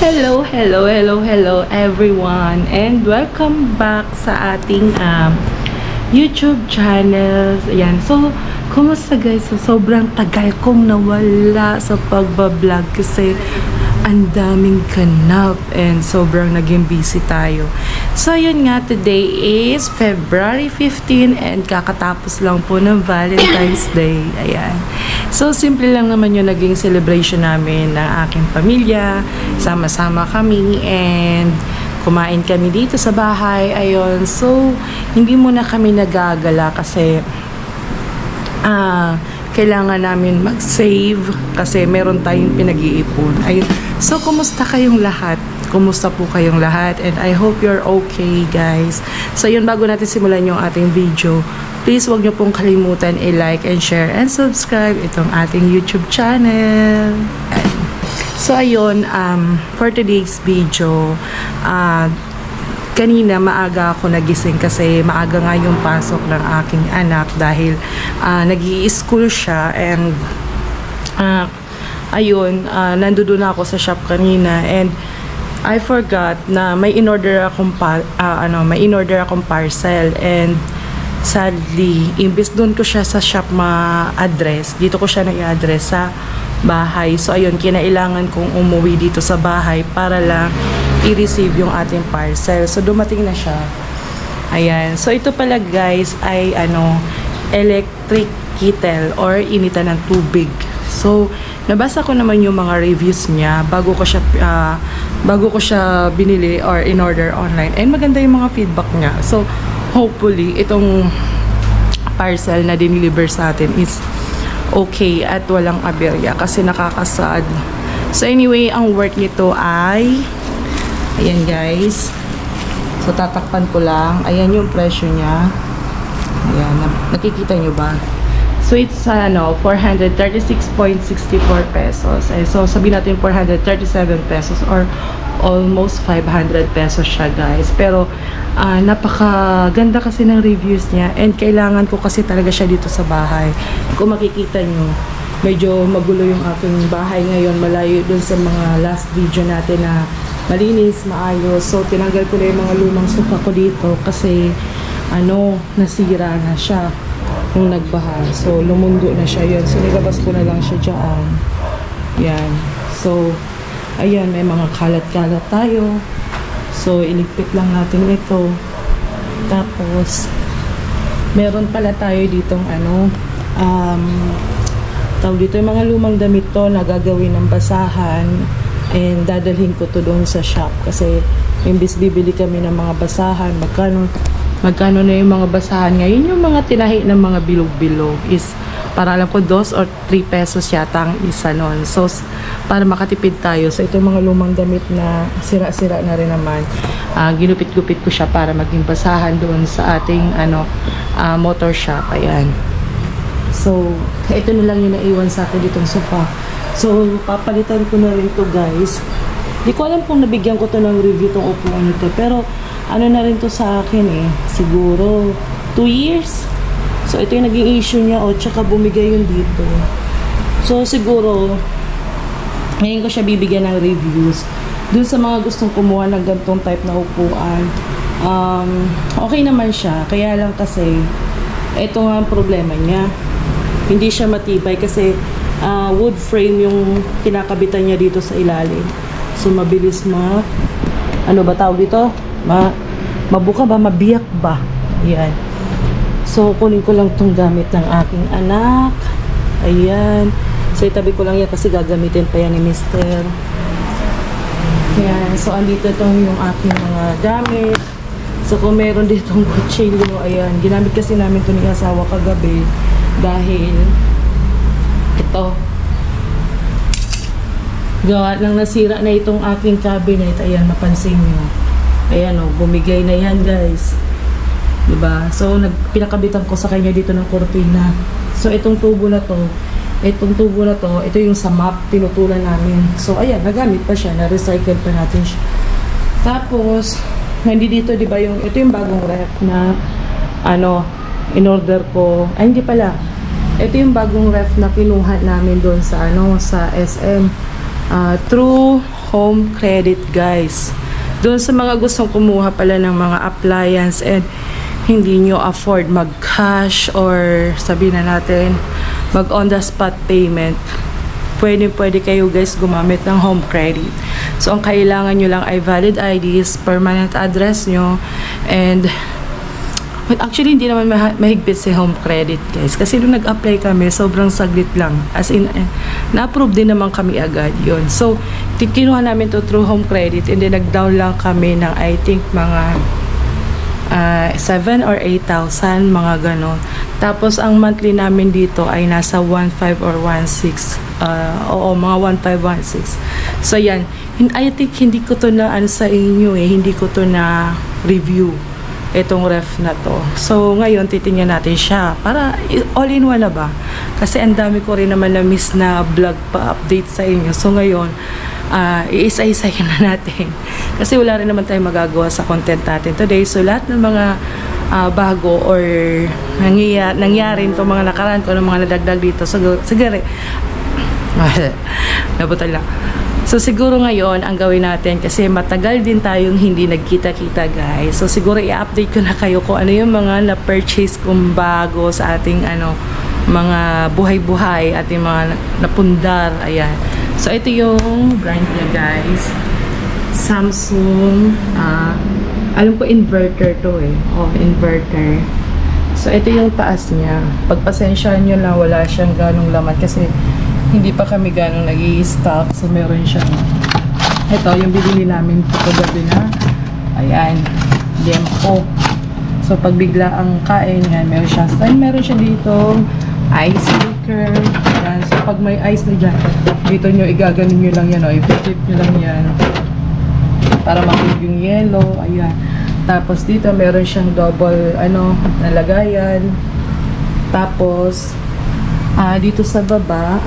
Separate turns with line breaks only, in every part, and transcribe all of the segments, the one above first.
Hello everyone, and welcome back sa ating YouTube channel. Ayan, so kumusta guys? So, sobrang tagal kong nawala sa pagbablog kasi ang daming ganap and sobrang naging busy tayo. So yun nga, today is February 15 and kakatapos lang po ng Valentine's Day. Ayan. So simple lang naman yung naging celebration namin ng aking pamilya. Sama-sama kami and kumain kami dito sa bahay. Ayun. So hindi muna kami nagagala kasi kailangan namin mag-save kasi meron tayong pinag-iipon. Ayun. So, kumusta kayong lahat? Kumusta po kayong lahat? And I hope you're okay, guys. So, yun, bago natin simulan yung ating video, please wag nyo pong kalimutan i-like and share and subscribe itong ating YouTube channel. So, ayun, for today's video, kanina maaga ako nagising kasi maaga nga yung pasok ng aking anak dahil nag-i-school siya and ayun, nandoon ako sa shop kanina and I forgot na may in-order akong parcel and sadly, imbes doon ko siya sa shop ma-address, dito ko siya na-i-address sa bahay. So ayun, kinailangan kong umuwi dito sa bahay para lang i-receive yung ating parcel. So dumating na siya. Ayan. So ito pala guys ay electric kettle or initan ng tubig. So nabasa ko naman yung mga reviews niya bago ko siya binili or in order online. And maganda yung mga feedback niya. So hopefully itong parcel na diniliver sa atin is okay at walang aberya kasi nakakasad. So anyway, ang work nito ay ayan guys. So tatakpan ko lang. Ayan yung presyo niya. Ayan, nakikita nyo ba? So it's 436.64 pesos. So sabihin natin 437 pesos or almost 500 pesos siya guys. Pero napakaganda kasi ng reviews niya and kailangan ko kasi talaga siya dito sa bahay. Kung makikita nyo, medyo magulo yung aking bahay ngayon. Malayo dun sa mga last video natin na malinis, maayos. So tinanggal ko na yung mga lumang sofa ko dito kasi nasira na siya nung nagbaha. So lumundo na siya yun. So nilabas ko na lang siya dyan. Yan. So ayan, may mga kalat-kalat tayo. So iligpit lang natin ito. Tapos meron pala tayo ditong tawag dito yung mga lumang damit to na gagawin ng basahan and dadalhin ko to doon sa shop kasi imbis bibili kami ng mga basahan, magkano na yung mga basahan ngayon, yung mga tinahi ng mga bilog-bilog is para alam ko 2 or 3 pesos yata ang isa nun. So para makatipid tayo, so itong mga lumang damit na sira-sira na rin naman, ginupit-gupit ko siya para maging basahan doon sa ating motor shop. Ayan. So ito na lang yung naiwan sa akin ditong sofa. So papalitan ko na rin to guys. Di ko alam kung nabigyan ko to ng review tong upuan nito, pero na rin to sa akin siguro 2 years. So ito yung naging issue niya tsaka bumigay yun dito. So siguro ngayon ko siya bibigyan ng reviews dun sa mga gustong kumuha ng gantong type na upuan. Okay naman siya, kaya lang kasi ito nga ang problema niya, hindi siya matibay kasi wood frame yung kinakabitan niya dito sa ilalim. So mabilis tawag dito? Mabuka ba? Mabiyak ba? Ayan. So kunin ko lang tong gamit ng aking anak. Ayan. So itabi ko lang yan kasi gagamitin pa yan ni Mr. Ayan. So andito itong yung aking mga gamit. So kung meron ditong kutsilyo, ayan. Ginamit kasi namin ito ni asawa kagabi dahil ito gawa nang nasira na itong aking cabinet. Ayan, mapansin nyo. Ayan bumigay na yan guys. Diba? So pinakabitan ko sa kanya dito ng kortina. So itong tubo na to, ito yung sa map, tinutulan namin. So ayan, nagamit pa siya, na-recycle pa natin siya. Tapos hindi dito, diba, ito yung bagong ref na in-order ko. Ay, hindi pala. Ito yung bagong ref na kinuha namin doon sa sa SM. Through home credit, guys. Doon sa mga gustong kumuha pala ng mga appliance and hindi nyo afford mag-cash or sabihin na natin mag on the spot payment, pwede kayo guys gumamit ng home credit. So ang kailangan nyo lang ay valid IDs, permanent address nyo, and actually hindi naman mahigpit si home credit, guys, kasi nung nag-apply kami sobrang saglit lang, as in na-approve din naman kami agad yon. So kinuha namin to through home credit and then nag-down lang kami ng I think mga 7 or 8,000, mga ganon. Tapos ang monthly namin dito ay nasa 1.5 or 1.6, oo, mga 1.5, 1.6. So yan, I think hindi ko to na ano sa inyo hindi ko to na review itong ref na to. So ngayon titingnan natin siya para all in one na ba, kasi ang dami ko rin naman na miss na vlog pa update sa inyo. So ngayon iisa-isahin na natin kasi wala rin naman tayong magagawa sa content natin today. So lahat ng mga bago or nangyari itong mga nakaraan ko ng mga nadagdag dito, siguro nabutan lang. So siguro ngayon ang gawin natin, kasi matagal din tayong hindi nagkita-kita, guys. So siguro i-update ko na kayo kung ano yung mga na-purchase kong bago sa ating mga buhay-buhay, ating mga napundar. Ayan. So ito yung brand niya, guys. Samsung. Alam ko inverter to inverter. So ito yung taas niya. Pagpasensyahan nyo lang, wala siyang ganong laman kasi hindi pa kami ganong nag-i-stock. So meron siyang ito yung binili namin kagabi na ayan, Liempo. So pag bigla ang kain yan, meron siya. So meron siya dito ice maker. Ayan. So pag may ice na dyan, dito nyo igaganon nyo lang yan, i-flip nyo lang yan para makig yung yellow. Ayan. Tapos dito meron siyang double nalagayan. Tapos dito sa baba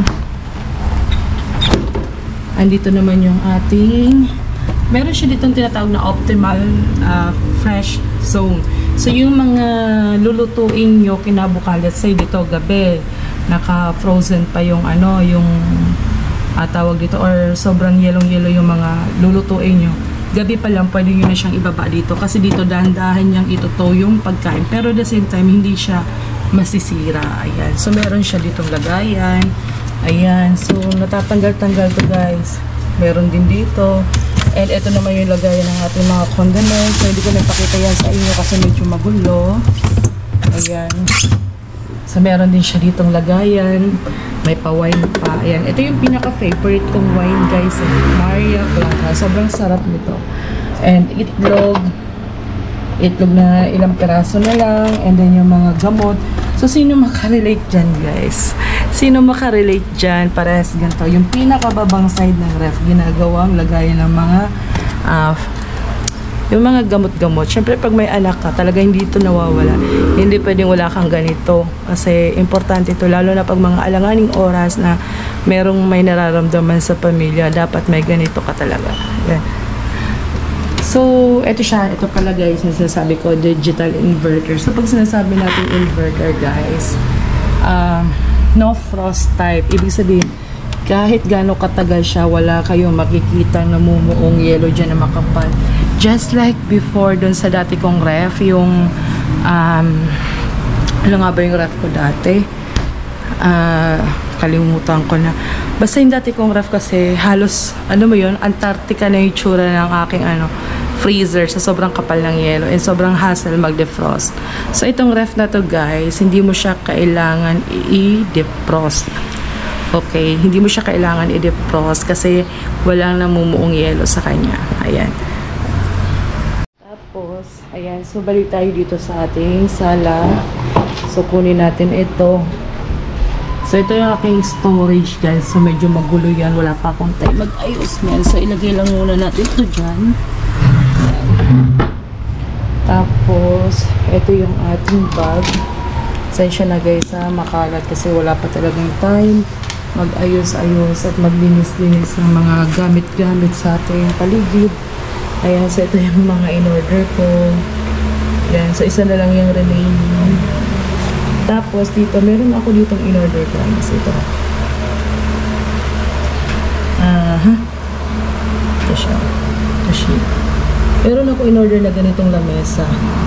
andito naman yung ating, meron siya ditong tinatawag na optimal fresh zone. So yung mga lulutuin nyo kinabukasan, let's say dito gabi, naka-frozen pa yung yung tawag dito, or sobrang yellow yung mga lulutuin nyo, gabi pa lang pwede nyo na siyang ibaba dito kasi dito dahan-dahan niyang ituto yung pagkain, pero at the same time hindi siya masisira. Ayan. So meron siya ditong lagayan. Ayan. So natatanggal-tanggal to, guys. Meron din dito. And ito naman yung lagayan ng ating mga condiments. So hindi ko na ipakita yan sa inyo kasi medyo magulo. Ayan. So meron din siya ditong lagayan. May pa-wine pa. Ayan. Ito yung pinaka-favorite kong wine, guys. Maria Clara. Sobrang sarap nito. And itlog na ilang peraso na lang. And then yung mga gamot. So sino makarelate dyan, guys? Sino makarelate dyan? Parehas ganito. Yung pinakababang side ng ref, ginagawang lagayan ng mga yung mga gamot-gamot. Siyempre pag may anak ka, talaga hindi ito nawawala. Hindi pwedeng wala kang ganito. Kasi importante ito, lalo na pag mga alanganing oras na may nararamdaman sa pamilya, dapat may ganito ka talaga. Yan. So, ito siya. Ito pala, guys, yung sinasabi ko, digital inverter. So, pag sinasabi natin inverter, guys, no frost type. Ibig sabihin, kahit gaano katagal siya, wala kayong makikita na mumuong yellow dyan na makapal. Just like before, dun sa dati kong ref, yung, ano nga ba yung ref ko dati? Kalimutan ko na. Basta yung dati kong ref kasi, halos, ano mo yun, Antarctica na yung tsura ng aking, freezer sa sobrang kapal ng yelo and sobrang hassle mag-defrost. So, itong ref na to, guys, hindi mo siya kailangan i-defrost. Okay? Hindi mo siya kailangan i-defrost kasi walang namumuong yelo sa kanya. Ayan. Tapos, ayan. So, balik tayo dito sa ating sala. So, kunin natin ito. So, ito yung aking storage, guys. So, medyo magulo yan. Wala pa akong time mag-ayos yan. So, ilagay lang muna natin ito dyan. Tapos, ito yung ating bag. Sensya na, guys, makalat kasi wala pa talagang time mag-ayos-ayos at maglinis-linis ng mga gamit-gamit sa ating paligid. Ayan, so ito yung mga in-order ko. Ayan, so isa na lang yung remaining. Tapos, dito, meron ako ditong in-order ko. Ito. in-order na ganitong lamesa.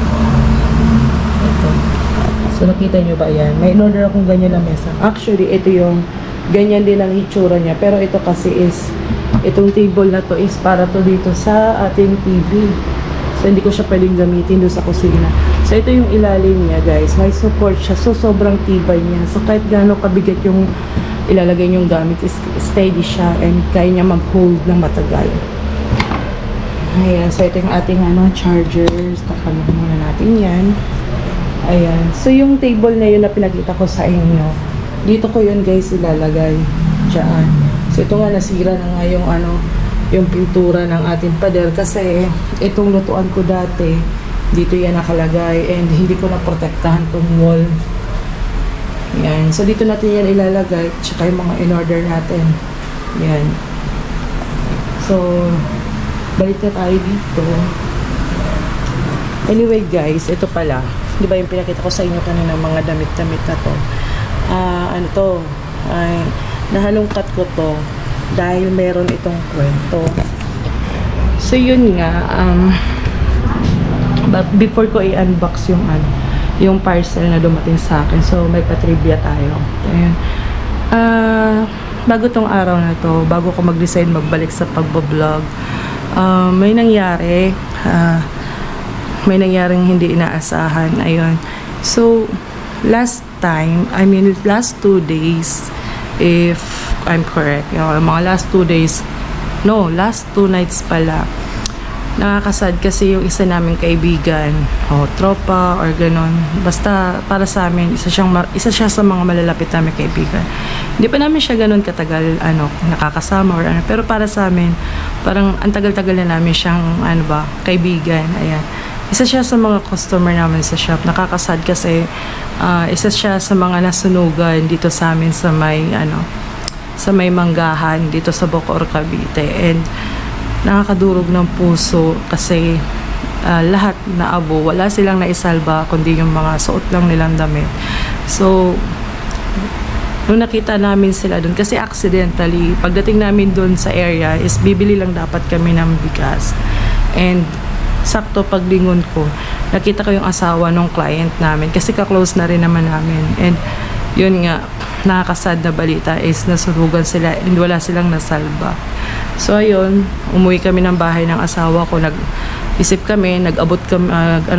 Ito. So, nakita nyo ba yan? May in-order akong ganyan lamesa. Actually, ito yung ganyan din ang hitsura niya. Pero ito kasi is, itong table na to is para to dito sa ating TV. So, hindi ko siya pwedeng gamitin doon sa kusina. So, ito yung ilalim niya, guys. May support siya. So, sobrang tibay niya. So, kahit gaano kabigat yung ilalagay niyong gamit, is steady siya and kaya niya mag-hold ng matagal. Ayan. So, ito yung ating chargers. Takalog muna natin yan. Ayan. So, yung table na yun na pinakita ko sa inyo, dito ko yun, guys, ilalagay. Diyan. So, ito nga, nasira na nga yung pintura ng ating pader kasi itong lutuan ko dati dito yan nakalagay and hindi ko na protektahan tong wall. Yan. So dito natin yan ilalagay tsaka yung mga in-order natin. Yan. So balik na tayo dito. Anyway guys, ito pala. Di ba yung pinakita ko sa inyo kanina mga damit-damit na to. Ano to? Nahalungkat ko to dahil meron itong kwento. So yun nga, but before ko i-unbox yung parcel na dumating sa akin, so may pa-trivia tayo. Ayun. Bago tong araw na to, bago ko mag-decide magbalik sa pagbablog, may nangyaring hindi inaasahan. Ayun. So last 2 days, if I'm correct, yung mga last 2 nights pala, nakakasad kasi yung isa naming kaibigan o tropa or ganon, basta para sa amin isa siya sa mga malalapit namin kaibigan. Hindi pa namin siya ganon katagal nakakasama or pero para sa amin parang ang tagal-tagal na namin siyang kaibigan. Ayan, isa siya sa mga customer namin sa shop. Nakakasad kasi isa siya sa mga nasunugan dito sa amin sa may manggahan dito sa Bacoor, Cavite, and nakakadurog ng puso kasi lahat na abo, wala silang naisalba kundi yung mga suot lang nilang damit. So nung nakita namin sila doon, kasi accidentally pagdating namin doon sa area is bibili lang dapat kami ng bigas, and sakto paglingon ko nakita ko yung asawa ng client namin kasi ka-close na rin naman namin, and yun nga, nakakasad na balita is nasurugan sila and wala silang nasalba. So ayun, umuwi kami ng bahay ng asawa ko, nag-isip kami, nag-abot kami,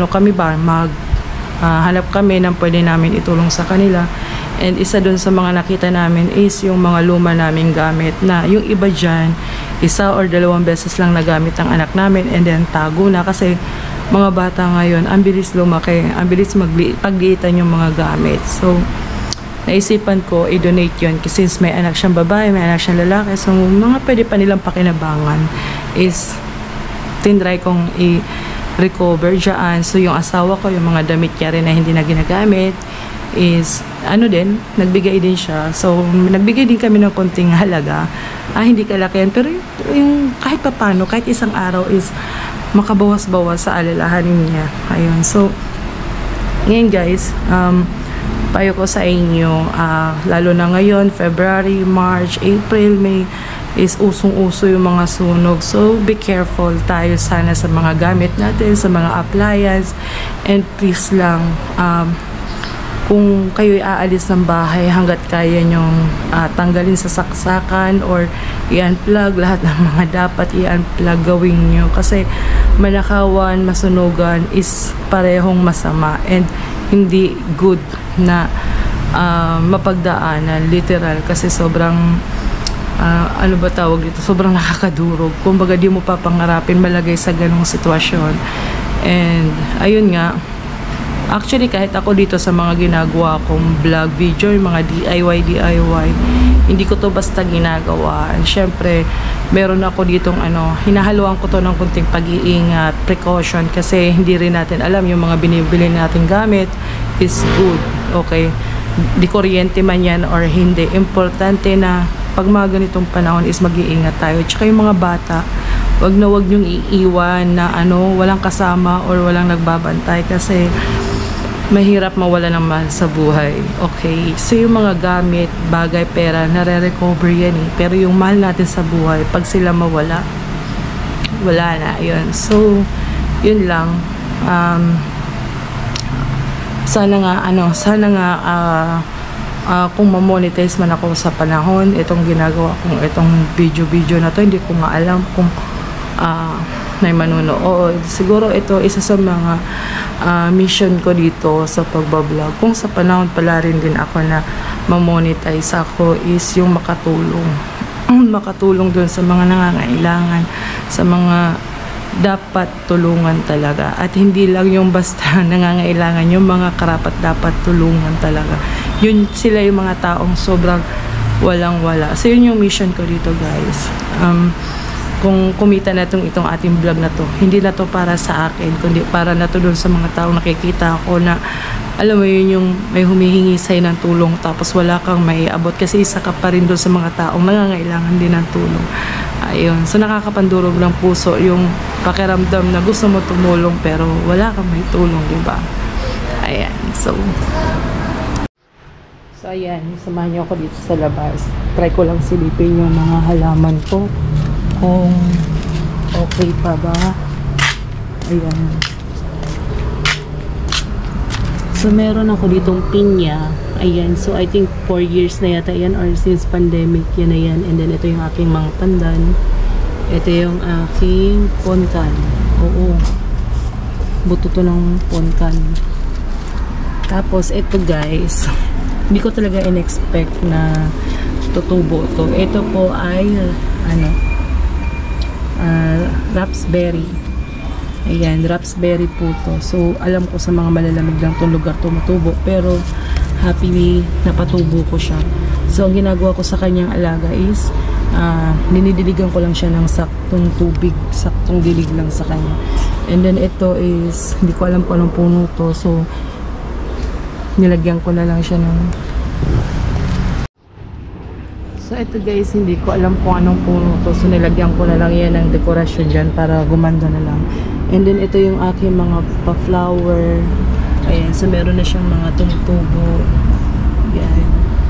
hanap kami ng pwede namin itulong sa kanila. And isa dun sa mga nakita namin is yung mga luma naming gamit na yung iba dyan, 1 or 2 beses lang nagamit ang anak namin and then tago na kasi mga bata ngayon, ang bilis lumaki, ang bilis pagliitan yung mga gamit. So naisipan ko i-donate yun kasi since may anak siyang babae, may anak siyang lalaki, so mga pwede pa nilang pakinabangan is tinry kong i-recover dyan. So yung asawa ko, yung mga damit niya rin na hindi na ginagamit is nagbigay din siya. So nagbigay din kami ng konting halaga, hindi kalakihan pero yung kahit papano, kahit isang araw is makabawas-bawas sa alalahanin niya. Ayun. So ngayon guys, payo ko sa inyo, lalo na ngayon, February, March, April, May, is usong-uso yung mga sunog. So, be careful tayo sana sa mga gamit natin, sa mga appliance, and please lang, kung kayo'y aalis ng bahay, hanggat kaya nyong tanggalin sa saksakan or i-unplug, lahat ng mga dapat i-unplug, gawin nyo. Kasi manakawan, masunugan is parehong masama and hindi good na mapagdaanan, literal, kasi sobrang sobrang nakakadurog. Kumbaga di mo papangarapin malagay sa ganong sitwasyon. And ayun nga, actually kahit ako dito sa mga ginagawa kong vlog video, yung mga DIY, hindi ko to basta ginagawa. And syempre meron ako ditong hinahaluan ko to ng kunting pag-iingat, precaution, kasi hindi rin natin alam yung mga binibili nating gamit is good, okay, di kuryente man yan or hindi. Importante na pag mga ganitong panahon is mag-iingat tayo. Tsaka yung mga bata, wag nyong iiwan na walang kasama or walang nagbabantay kasi mahirap mawala ng mahal sa buhay. Okay, so yung mga gamit, bagay, pera, nare-recover yan pero yung mahal natin sa buhay, pag sila mawala, wala na yun. So yun lang. Sana nga kung ma-monetize man ako sa panahon itong ginagawa kong itong video na to, hindi ko nga alam kung may manunood. Siguro ito isa sa mga mission ko dito sa pagbablog. Kung sa panahon pala rin din ako na ma-monetize ako is yung makatulong dun sa mga nangangailangan, sa mga dapat tulungan talaga, at hindi lang yung basta nangangailangan, yung mga karapat dapat tulungan talaga. Yun sila yung mga taong sobrang walang-wala. So yun yung mission ko dito, guys. Kung kumita na itong ating vlog na to, hindi na to para sa akin, kundi para na to dun sa mga taong nakikita ko na alam mo yun, yung may humihingi sa'yo ng tulong tapos wala kang maiabot kasi isa ka pa rin dun sa mga taong nangangailangan din ng tulong. Ayun, so nakakapandurog ng puso yung pakiramdam na gusto mo tumulong pero wala kang may tulong, diba? Ayan, so ayan, samahan niyo ako dito sa labas. Try ko lang silipin yung mga halaman ko kung okay pa ba. Ayan. So meron ako ditong pinya. Ayan, so I think 4 years na yata yan or since pandemic yan na yan. And then ito yung aking mga pandan. Ito yung aking ponkan. Oo, buto to ng ponkan. Tapos ito, guys, hindi ko talaga in-expect na tutubo to. Ito po ay raspberry. Ayan, raspberry po to. So alam ko sa mga malalamig lang itong lugar tumutubo, pero happy napatubo ko siya. So ang ginagawa ko sa kanyang alaga is dinidiligan ko lang siya ng saktong tubig, saktong dilig lang sa kanya. And then ito is hindi ko alam kung anong puno to, so nilagyan ko na lang siya ng ito, guys, hindi ko alam kung anong puno to, so nilagyan ko na lang yan ng dekorasyon dyan para gumanda na lang. And then ito yung aking mga pa-flower. Ayan, so meron na siyang mga tumutubo. Yan.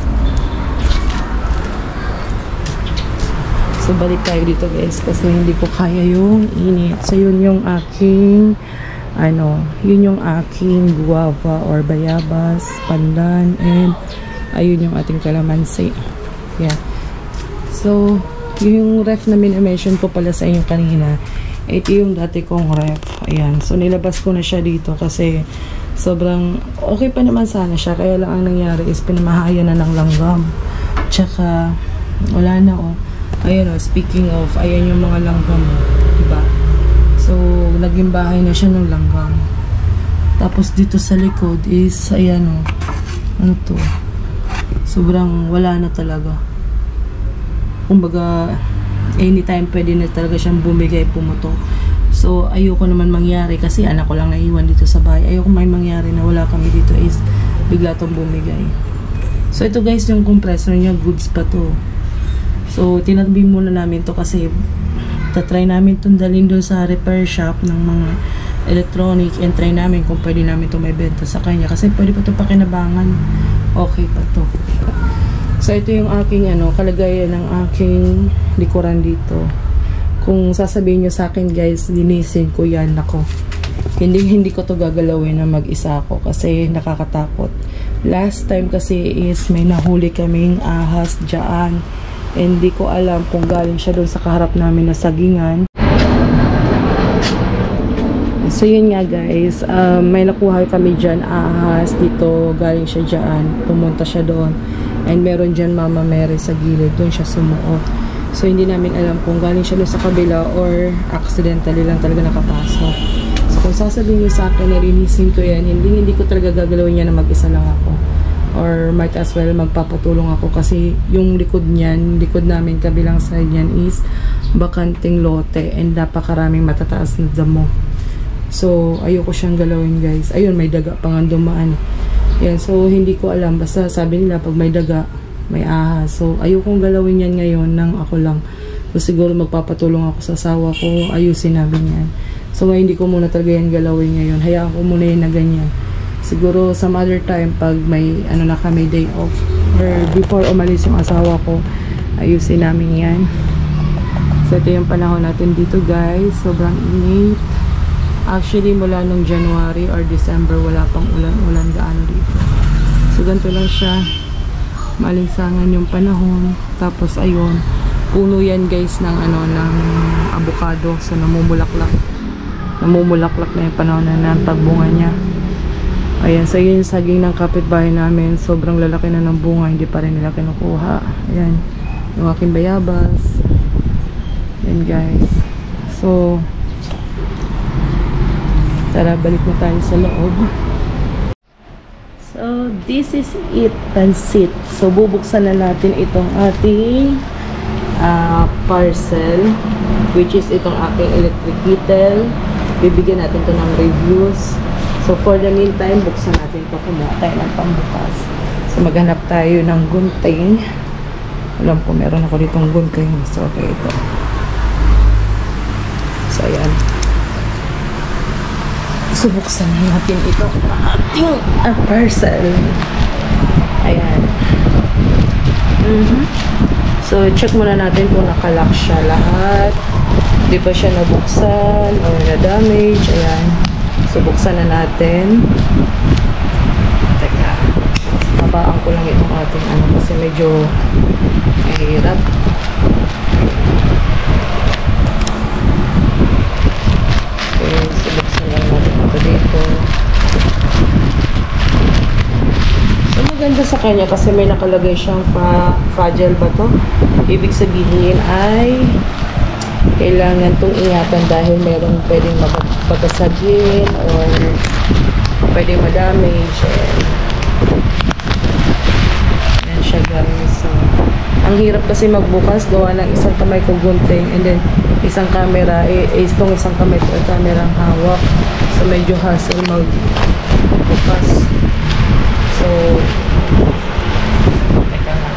So balik tayo dito, guys, kasi hindi ko kaya yung init. So yun yung aking yun yung aking guava or bayabas, pandan, and ayun yung ating kalamansi. Yeah. So yung ref na min-mention ko pala sa inyo kanina, ito yung dati kong ref. Ayan, so nilabas ko na siya dito kasi sobrang okay pa naman sana siya, kaya lang ang nangyari is pinamahayan na ng langgam, tsaka wala na, ayun, speaking of, ayan yung mga langgam, diba? So naging bahay na siya ng langgam. Tapos dito sa likod is ayan, ano to, sobrang wala na talaga. Kumbaga anytime pwede na talaga siyang bumigay, pumutok. So ayoko naman mangyari kasi anak ko lang naiwan dito sa bahay. Ayoko may mangyari na wala kami dito is bigla tong bumigay. So ito, guys, yung compressor niya, goods pa to. So tinabi muna namin to kasi tatry namin itong dalhin doon sa repair shop ng mga electronic, and try namin kung pwede namin ito may benta sa kanya kasi pwede pa ito pakinabangan. Okay pa to. So ito yung aking kalagayan ng aking likuran dito. Kung sasabihin nyo sa akin, guys, linisin ko yan, ako hindi ko to gagalawin na mag-isa ako kasi nakakatakot. Last time kasi is may nahuli kaming ahas dyan, and hindi ko alam kung galing siya doon sa kaharap namin na sagingan. So yun nga, guys, may nakuha kami dyan ahas dito, galing siya dyan, pumunta siya doon, and meron dyan Mama Mary sa gilid, doon siya sumuot. So hindi namin alam kung galing siya doon sa kabila or accidentally lang talaga nakapasok. So kung sasabihin niyo sa akin na linisin ko yan, hindi ko talaga gagalawin yan na mag-isa lang ako, or might as well magpapatulong ako kasi yung likod niyan, likod namin, kabilang side niyan is bakanting lote and napakaraming matataas na damo. So ayoko siyang galawin, guys. Ayun, may daga pa nga dumaan. Yan, so hindi ko alam, basta sabi nila pag may daga may ahas. So ayokong galawin yan ngayon nang ako lang. So siguro magpapatulong ako sa asawa ko, ayusin namin yan. So hindi ko muna talaga yan galawin ngayon, hayaan ko muna yan na ganyan. Siguro some other time pag may na kami day off or before umalis yung asawa ko, ayusin namin yan. So ito yung panahon natin dito, guys, sobrang init. Actually, mula nung January or December, wala pang ulan gaano dito. So, ganito lang siya. Maalinsangan yung panahon. Tapos, ayun. Puno yan guys ng ng avocado. So, namumulaklak. Namumulaklak na yung panahon na ng tagbunga niya. Ayan. So, yun yung saging ng kapitbahay namin. Sobrang lalaki na ng bunga. Hindi pa rin nila kinukuha. Ayan. Yung aking bayabas. Ayan guys. So, tara, balik na tayo sa loob. So, this is it, pansit. So, bubuksan na natin itong ating parcel, which is itong aking electric kettle. Bibigyan natin to ng reviews. So, for the meantime, buksan natin ito. Kumuha tayo ng pambukas. So, maghanap tayo ng gunting. Alam ko, meron ako ditong gunting. So, okay, ito. So, ayan. So, buksan na natin ito ating parcel. Ayan. So, check muna natin kung nakalock siya lahat. Di ba siya nabuksan or na-damage. Ayan. So, buksan na natin. Teka. Babaan ko lang itong ating kasi medyo mahirap. Dito. So, maganda sa kanya kasi may nakalagay siyang fragile ba to? Ibig sabihin ay kailangan itong ingatan dahil merong pwedeng magbasagin or pwedeng madamage. Yan siya guys. So, ang hirap kasi magbukas gawa ng isang kamay kong gunting and then isang camera, itong isang kamay ko ay camera ang hawak. So, medyo hassle magbukas. So, teka nga.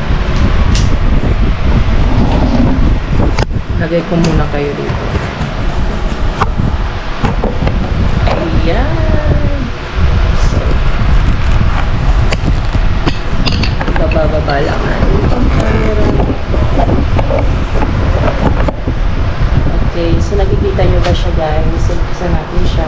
Lagay ko muna kayo dito. Ayan. So, bababa lang ang camera. Okay, so nakikita nyo ba siya guys? So, buksan natin siya.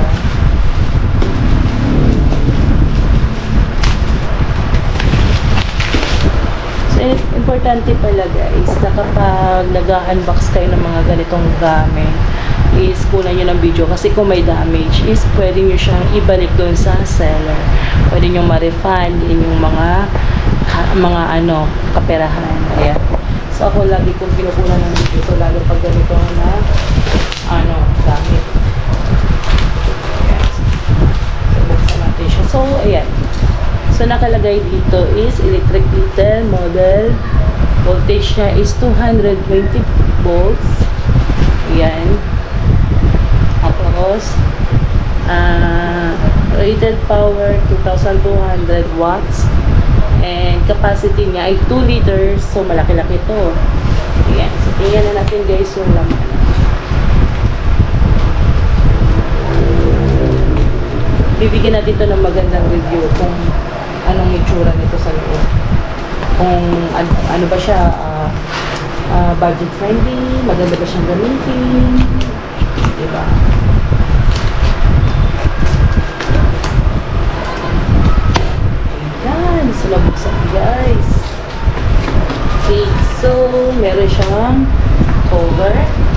So, importante pala guys, na kapag nag-unbox kayo ng mga ganitong gamit, is kunan nyo ng video kasi kung may damage is pwede nyo siyang ibalik doon sa seller. Pwede nyo ma-refund yung mga kaperahan. Ayan. So, ako lagi kong pinukunan ng video. So, lalo pag ganito na gamit. Ayan. So, buksan natin siya. So, ayan. So, nakalagay dito is electric kettle model. Voltage niya is 220 volts. Ayan. Tapos, rated power 2,200 watts. And capacity niya ay 2 liters. So, malaki-laki ito. Ayan. So, tingnan na natin guys yung laman. Bibigyan natin ito ng magandang review kung anong itsura nito sa loob. Kung ano ba siya, budget friendly, maganda ba siyang gamitin. Diba? So, nabuksan guys. Okay. So, meron siyang cover.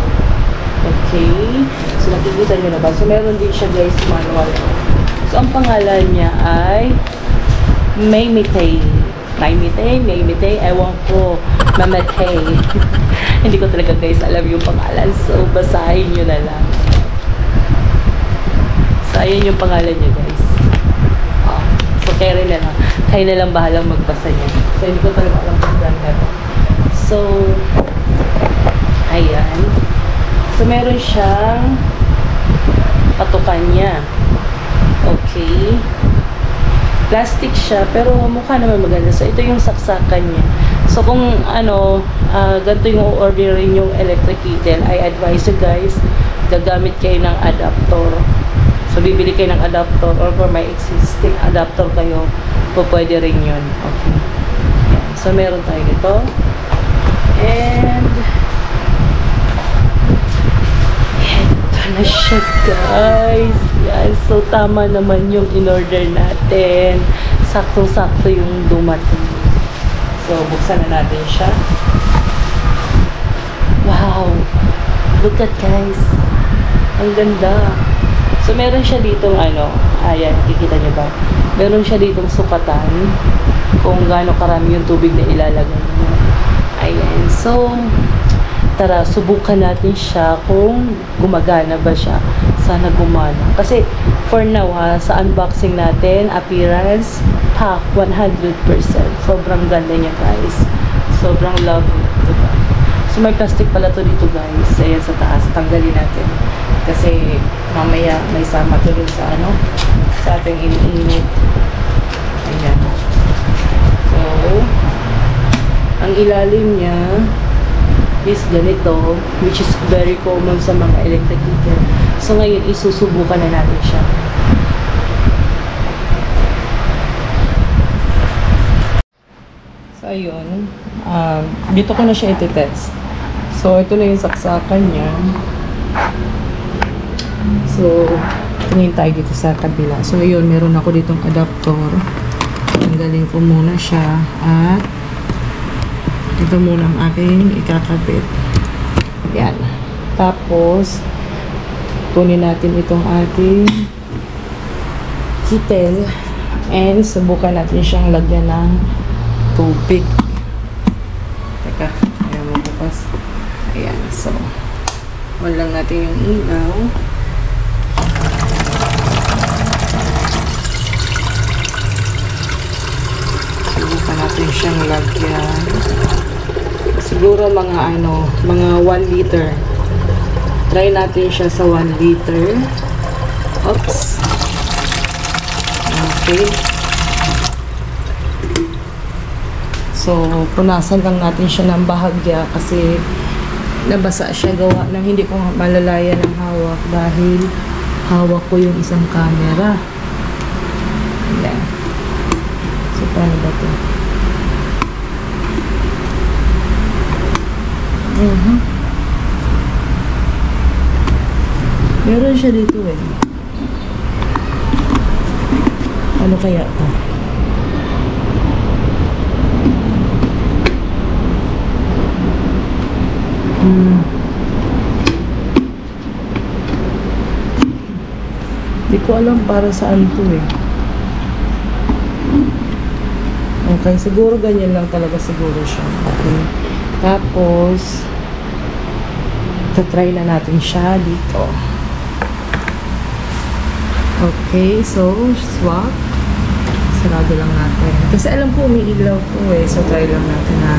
Okay. So, nakikita nyo na ba? So, meron din siya guys manual. So, ang pangalan niya ay Maymitay. Maymitay. Ewan ko. Mamatay. Hindi ko talaga guys alam yung pangalan. So, basahin nyo na lang. So, ayan yung pangalan niya guys. So, kayo na lang bahalang magbasa niya. So, hindi ko talaga alam kung saan na. So, ayan. So, meron siyang patukan niya. Okay. Plastic siya, pero mukha naman maganda. So, ito yung saksakan niya. So, kung ganito yung orderin yung electric kettle, I advise you guys, gagamit kayo ng adapter. So, bibili kayo ng adapter or for may existing adapter kayo, pwede rin yun. Okay. Yan. So, meron tayo ito. And, ito na siya. siya, guys. Yan. So, tama naman yung in-order natin. Saktong-sakto yung dumating. So, buksan na natin siya. Wow! Look at, guys. Ang ganda. So, meron siya ditong ayan, kikita niyo ba? Meron siya ditong sukatan kung gaano karami yung tubig na ilalagay niyo. Ayan. So, tara, subukan natin siya kung gumagana ba siya. Sana gumana. Kasi, for now sa unboxing natin, appearance, 100%. Sobrang ganda niya, guys. Sobrang love it. Diba? So, may plastic pala to dito, guys. Ayan sa taas. Tanggalin natin. Kasi, mamaya may sama to dun sa sa ating iniinit. Ayan. So, ang ilalim niya is ganito, which is very common sa mga electric heater. So, ngayon, isusubukan na natin siya. So, ayun. Dito ko na siya iti-test. So, ito na yung saksakan niya. So, tingin tayo dito sa kabila. So, ayun, meron ako ditong adapter. Tanggalin ko muna siya. At, ito muna ang aking ikakabit. Yan. Tapos, kunin natin itong ating kettle. And, subukan natin siyang lagyan ng tubig. Teka, ayaw mo bukas. Ayan. So, on lang natin yung ilaw. Subukan natin siyang lagyan. Siguro mga mga 1 liter. Try natin siya sa 1 liter. Oops. Okay. So, punasan lang natin siya ng bahagya kasi nabasa siya gawa ng hindi ko malalayan ng hawak dahil hawak ko yung isang camera. Ayan. So, paano ba ito? Meron siya dito eh. Ano kaya ito? Hindi ko alam para saan ito eh. Okay, siguro ganyan lang talaga siguro siya. Okay. Tapos, try na natin siya dito. Okay, so, swap. Sarado lang natin. Kasi alam ko umiilaw to eh. So, try lang natin na.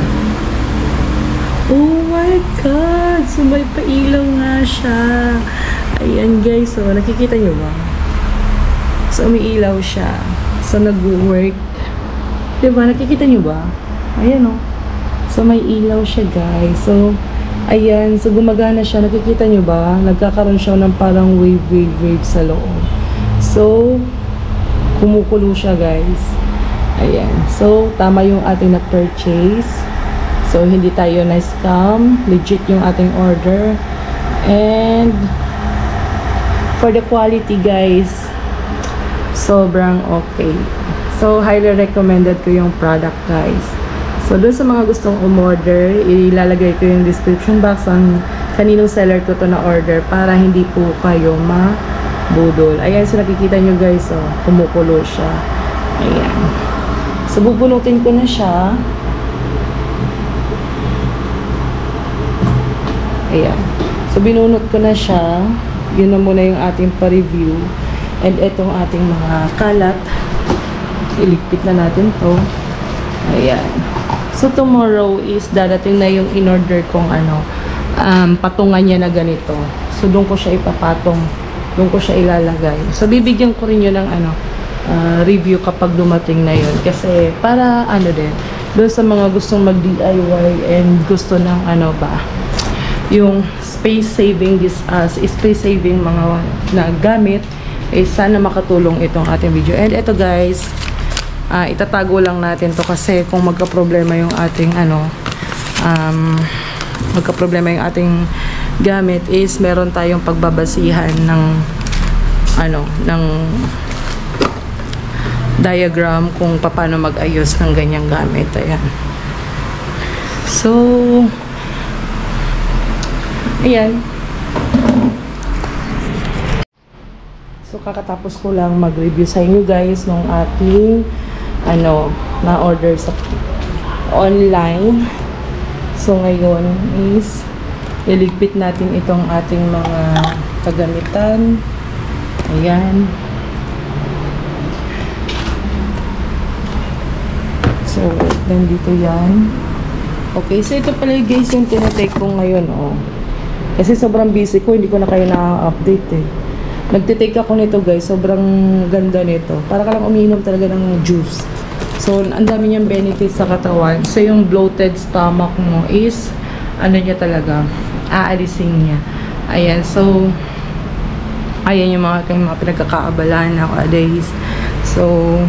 Oh my God! So, may pailaw nga siya. Ayan guys, so, nakikita nyo ba? So, umiilaw siya. So, nag-work. Diba? Nakikita nyo ba? Ayan o. So, may ilaw siya guys. So, ayan. So, gumagana siya. Nakikita nyo ba? Nagkakaroon siya ng parang wave sa loob. So, kumukulo siya guys. Ayan. So, tama yung ating na-purchase. So, hindi tayo na-scam. Legit yung ating order. And, for the quality guys, sobrang okay. So, highly recommended ko yung product guys. So, dun sa mga gustong umorder, ilalagay ko yung description box ang kaninong seller ko to na order para hindi po kayo mabudol. Ayan, so nakikita nyo guys, oh, kumukulo siya. Ayan. So, bubunutin ko na siya. Ayan. So, binunot ko na siya. Yun na muna yung ating pa-review. And itong ating mga kalat. Iligpit na natin to. Ayan. So, tomorrow is dadating na yung in-order kong patungan niya na ganito. So, doon ko siya ipapatong. Doon ko siya ilalagay. So, bibigyan ko rin yun ng review kapag dumating na yun. Kasi, para din, doon sa mga gustong mag-DIY and gusto ng yung space saving mga na gamit, sana makatulong itong ating video. And ito guys, itatago lang natin to kasi kung magka-problema yung ating gamit is meron tayong pagbabasihan ng ng diagram kung paano mag-ayos ng ganyang gamit. Ayan. So, ayan. So, kakatapos ko lang mag-review sa inyo guys nung ating na-order sa online. So, ngayon is iligpit natin itong ating mga kagamitan. Ayan. So, nandito yan. Okay, so ito pala guys yung tinatake ko ngayon, oh. Kasi sobrang busy ko, hindi ko na kayo na-update eh. Nagtitake ako nito guys, sobrang ganda nito. Para ka lang umiinom talaga ng juice. So, ang dami niyang benefits sa katawan. So, yung bloated stomach mo is, niya talaga, aalisin niya. Ayan, so, ayan yung mga pinagkakaabalahan nowadays. So,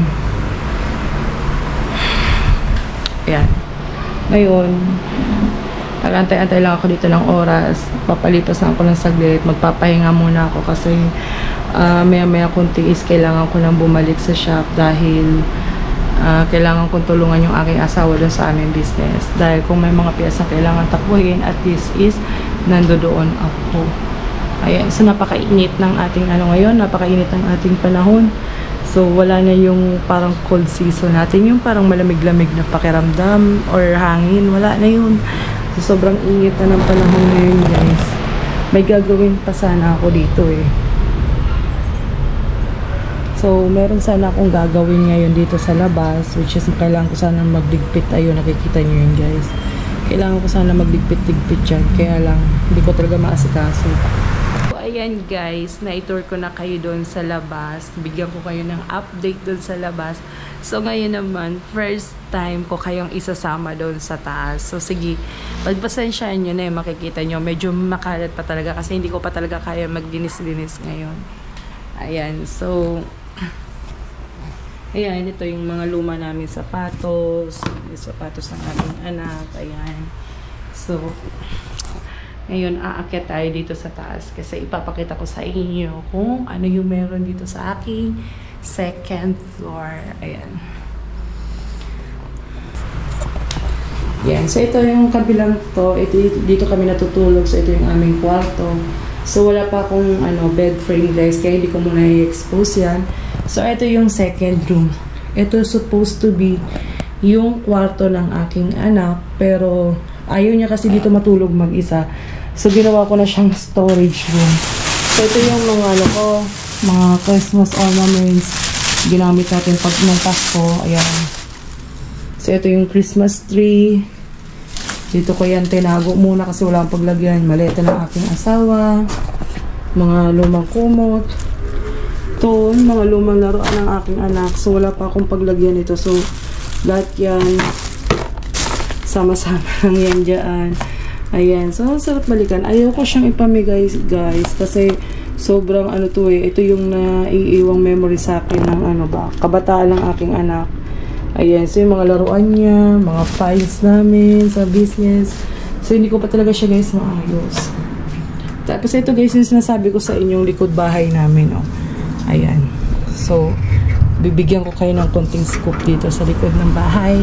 ayan. Ngayon, antay-antay lang ako dito ng oras. Papalipas na ako ng saglit. Magpapahinga muna ako kasi maya-maya kunti is kailangan ko nang bumalik sa shop dahil kailangan kong tulungan yung aking asawa doon sa aming business. Dahil kung may mga piyesa kailangan takbuhin, at least is nandoon ako. Ayan, so napakainit ng ating ngayon, napakainit ng ating panahon. So wala na yung parang cold season natin, yung parang malamig-lamig na pakiramdam or hangin, wala na yun. So sobrang init na ng panahon ngayon guys. May gagawin pa sana ako dito eh. So meron sana akong gagawin ngayon dito sa labas, which is kailangan ko sana magligpit. Ayun, nakikita nyo yun guys. Kailangan ko sana magligpit-ligpit dyan, kaya lang hindi ko talaga maasikaso. Ayan guys, na-tour ko na kayo doon sa labas. Bigyan ko kayo ng update doon sa labas. So ngayon naman, first time ko kayong isasama doon sa taas. So sige, pagpasensyaan nyo na yung makikita nyo. Medyo makalat pa talaga kasi hindi ko pa talaga kaya magdinis-dinis ngayon. Ayan, so ayan, ito yung mga luma namin sapatos. Yung sapatos ng aking anak. Ayan. So ngayon, aakyat tayo dito sa taas kasi ipapakita ko sa inyo kung ano yung meron dito sa aking second floor. Ayan. Yan. So, ito yung kabilang to. Dito kami natutulog. So, ito yung aming kwarto. So, wala pa akong bed frame guys. Kaya hindi ko muna i-expose yan. So, ito yung second room. Ito supposed to be yung kwarto ng aking anak. Pero, ayaw niya kasi dito matulog mag-isa. So, ginawa ko na siyang storage room. So, ito yung mga mga Christmas ornaments. Ginamit natin pag nung Pasko. Ayan. So, ito yung Christmas tree. Dito ko yan tinago muna kasi wala akong paglagyan. Maleta ng aking asawa. Mga lumang kumot. Ito, mga lumang laruan ng aking anak. So, wala pa akong paglagyan ito. So, lahat yan sama-sama lang yan dyan. Ayan. So, sarap balikan. Ayaw ko siyang ipamigay guys. Kasi, sobrang to eh. Ito yung naiiwang memory sa akin ng kabataan ng aking anak. Ayan. So, yung mga laruan niya, mga files namin sa business. So, hindi ko pa talaga siya guys maayos. Tapos, ito guys yung sinasabi ko sa inyong likod bahay namin. Oh. Ayan. So, bibigyan ko kayo ng konting scoop dito sa likod ng bahay.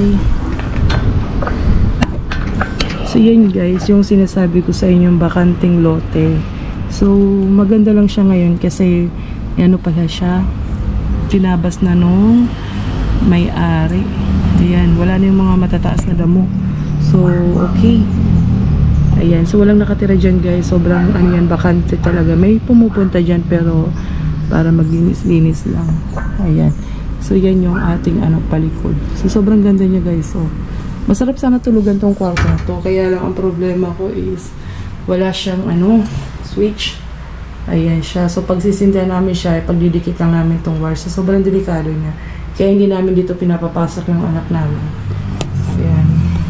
So, yan guys, yung sinasabi ko sa inyong bakanting lote. So, maganda lang siya ngayon kasi, pala siya, tinabas na nung may-ari. Ayan, wala na yung mga matataas na damo. So, okay. Ayan, so walang nakatira dyan guys. Sobrang, yan, bakante talaga. May pumupunta dyan pero para maglinis-linis lang. Ayan. So, yan yung ating palikod. So, sobrang ganda niya guys. So, masarap sana tulugan tong kwarto na to. Kaya lang ang problema ko is wala siyang switch. Ayan siya. So pagsisindihan namin siya, pagdidikit lang namin tong wire. So sobrang delikado niya. Kaya hindi namin dito pinapapasok yung anak namin. Ayan.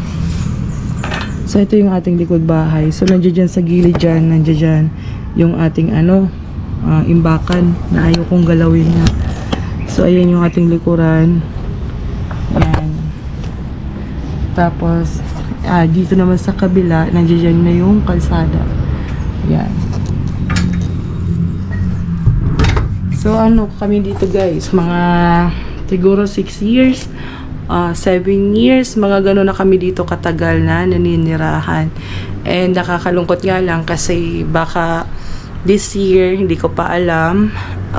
So ito yung ating likod bahay. So nandiyan dyan sa gilid dyan, nandiyan dyan yung ating imbakan na ayaw kong galawin na. So ayan yung ating likuran. Ayan. Tapos, dito naman sa kabila, nandiyan na yung kalsada. Yan. So, ano kami dito guys? Mga siguro 6 years, 7 years, mga gano'n na kami dito katagal na naninirahan. And nakakalungkot nga lang kasi baka this year, hindi ko pa alam,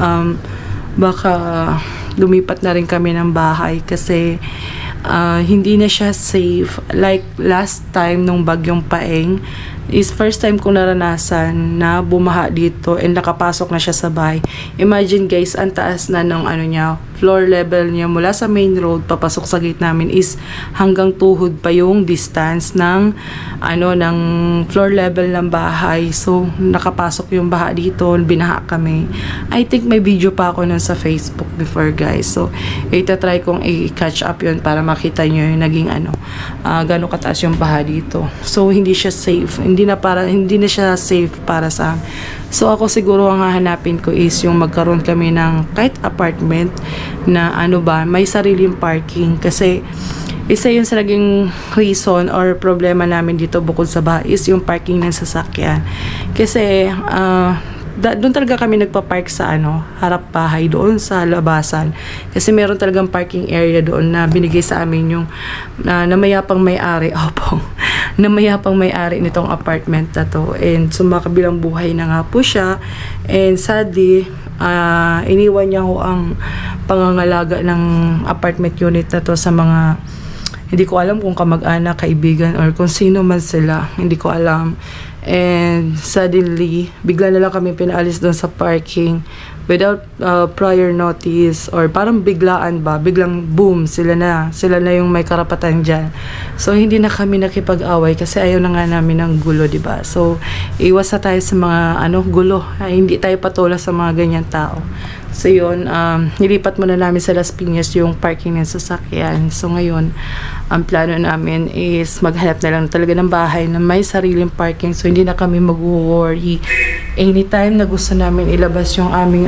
baka lumipat na rin kami ng bahay kasi hindi na siya safe. Like last time nung bagyong Paeng, is first time ko naranasan na bumaha dito and nakapasok na siya sa bahay. Imagine guys, ang taas na ng ano niya, floor level niya mula sa main road papasok sa gate namin is hanggang tuhod pa yung distance ng ano ng floor level ng bahay. So nakapasok yung baha dito, binaha kami. I think may video pa ako nun sa Facebook before guys. So itatry kong i-catch up yun para makita nyo yung naging ano, gano'ng kataas yung baha dito. So hindi siya safe. Hindi na siya safe para sa amin. So ako siguro ang hahanapin ko is yung magkaroon kami ng kahit apartment na ano ba, may sariling parking kasi isa yun sa naging reason or problema namin dito bukod sa bahay is yung parking ng sasakyan. Kasi doon talaga kami nagpa-park sa ano, harap bahay doon sa labasan. Kasi meron talagang parking area doon na binigay sa amin yung na mayapang may-ari. Opo. Na mayapang may-ari nitong apartment na to. And sumakabilang buhay na nga po siya. And sadly, iniwan niya ho ang pangangalaga ng apartment unit na to sa mga hindi ko alam kung kamag-anak, kaibigan, or kung sino man sila. Hindi ko alam. And suddenly, bigla na lang kami pinaalis doon sa parking without prior notice or parang biglaan ba, biglang boom, sila na yung may karapatan dyan. So hindi na kami nakipag-away kasi ayaw na nga namin ng gulo, diba? So iwas na tayo sa mga ano, gulo. Hindi tayo patula sa mga ganyan tao. So yun, nilipat muna namin sa Las Piñas yung parking ng sasakyan. So ngayon, ang plano namin is maghanap na lang talaga ng bahay na may sariling parking. So hindi na kami mag-worry. Anytime na gusto namin ilabas yung aming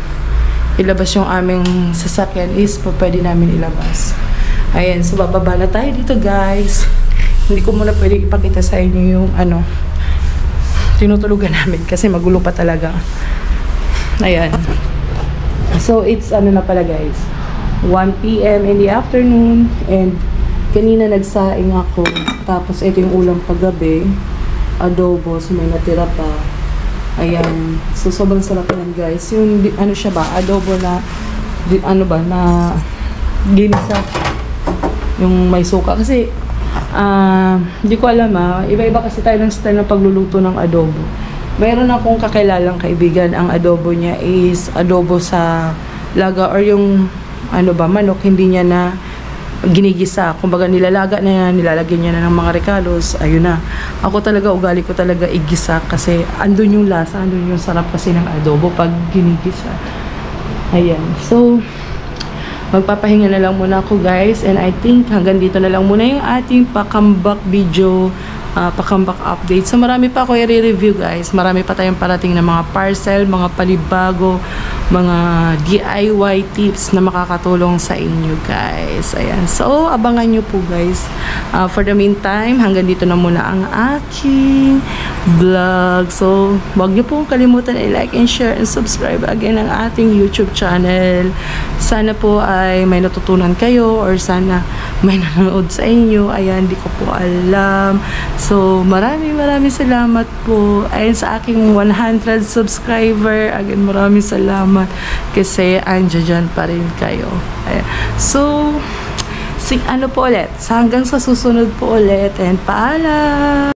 sasakyan is pwede namin ilabas. Ayan, so bababa na tayo dito guys. Hindi ko muna pwede ipakita sa inyo yung ano, tinutulugan namin kasi magulo pa talaga. Ayan. So, it's ano na pala guys, 1 PM in the afternoon and kanina nagsaing ako. Tapos, ito yung ulam paggabi. Adobo, so may natira pa. Ayan. So, sobrang sarap yan guys. Yung, ano siya ba, adobo na, ano ba, na ginisa. Yung may suka. Kasi, hindi ko alam iba-iba kasi tayo ng style ng pagluluto ng adobo. Mayroon akong kakilalang kaibigan, ang adobo niya is adobo sa laga or yung ano ba, manok, hindi niya na ginigisa. Kumbaga nilalaga na yan, nilalagyan niya na ng mga recados, ayun na. Ako talaga, ugali ko talaga igisa kasi andun yung lasa, andun yung sarap kasi ng adobo pag ginigisa. Ayan. So, magpapahinga na lang muna ako guys and I think hanggang dito na lang muna yung ating pakambak video, pakambak update. So marami pa ako i-review guys. Marami pa tayong parating na mga parcel, mga palibago, mga DIY tips na makakatulong sa inyo guys. Ayan. So abangan nyo po guys. For the meantime, hanggang dito na muna ang aking vlog. So huwag nyo pong kalimutan i-like and share and subscribe again ang ating YouTube channel. Sana po ay may natutunan kayo or sana may nanonood sa inyo. Ayan, di ko po alam. So, maraming salamat po. Ayun sa aking 100 subscriber. Again, maraming salamat. Kasi andyan pa rin kayo. Ayan. So, ano po ulit. Hanggang sa susunod po ulit. And paalam!